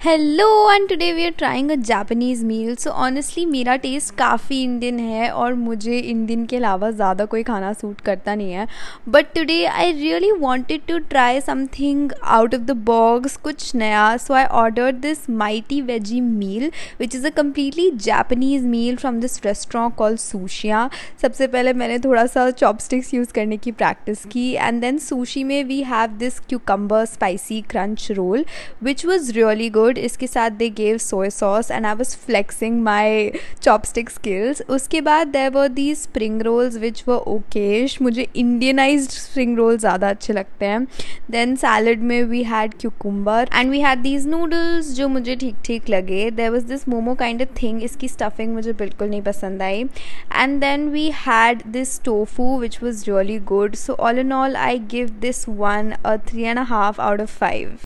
Hello and today we are trying a Japanese meal. So honestly मेरा taste काफ़ी Indian है और मुझे इंडियन के अलावा ज़्यादा कोई खाना सूट करता नहीं है। But today I really wanted to try something out of the box, कुछ नया। So I ordered this mighty veggie meal which is a completely Japanese meal from this restaurant called Sushiya. सबसे पहले मैंने थोड़ा सा चॉपस्टिक्स यूज़ करने की practice की एंड देन सुशी में we have this cucumber spicy crunch roll which was really good. इसके साथ they gave soya sauce and I was flexing my chopstick skills. उसके बाद there were the spring rolls which were okayish. मुझे Indianised spring roll ज़्यादा अच्छे लगते हैं। Then salad में we had cucumber and we had these noodles जो मुझे ठीक ठीक लगे। There was this momo kind of thing, इसकी स्टफिंग मुझे बिल्कुल नहीं पसंद आई। And then we had this tofu which was really good. So all in all I give this one a 3.5 out of 5.